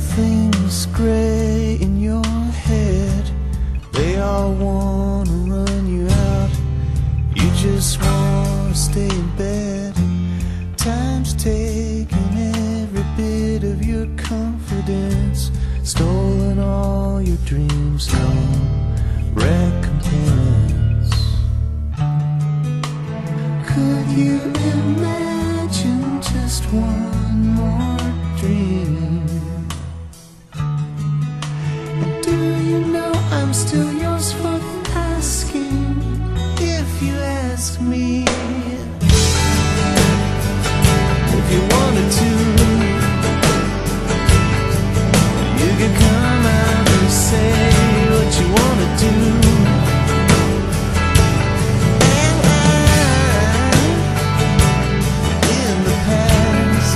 Everything's gray in your head. They all wanna run you out. You just wanna stay in bed. Time's taking every bit of your confidence, stolen all your dreams, no recompense. Could you imagine just one more dream? And do you know I'm still yours for the asking, if you ask me? If you wanted to, you could come out and say what you wanna do. And in the past,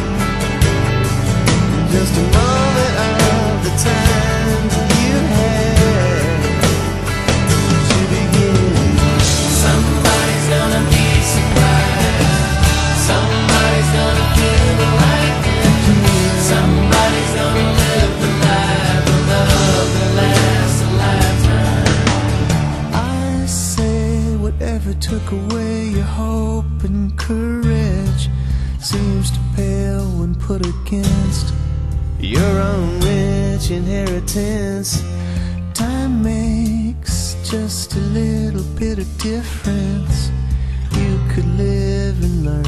just a moment of the time you had to begin. Somebody's gonna be surprised. Somebody's gonna feel the light. Somebody's gonna live the life of love that lasts a lifetime. I say whatever took away your hope and courage seems to pale when put against your own rich inheritance. Time makes just a little bit of difference. You could live and learn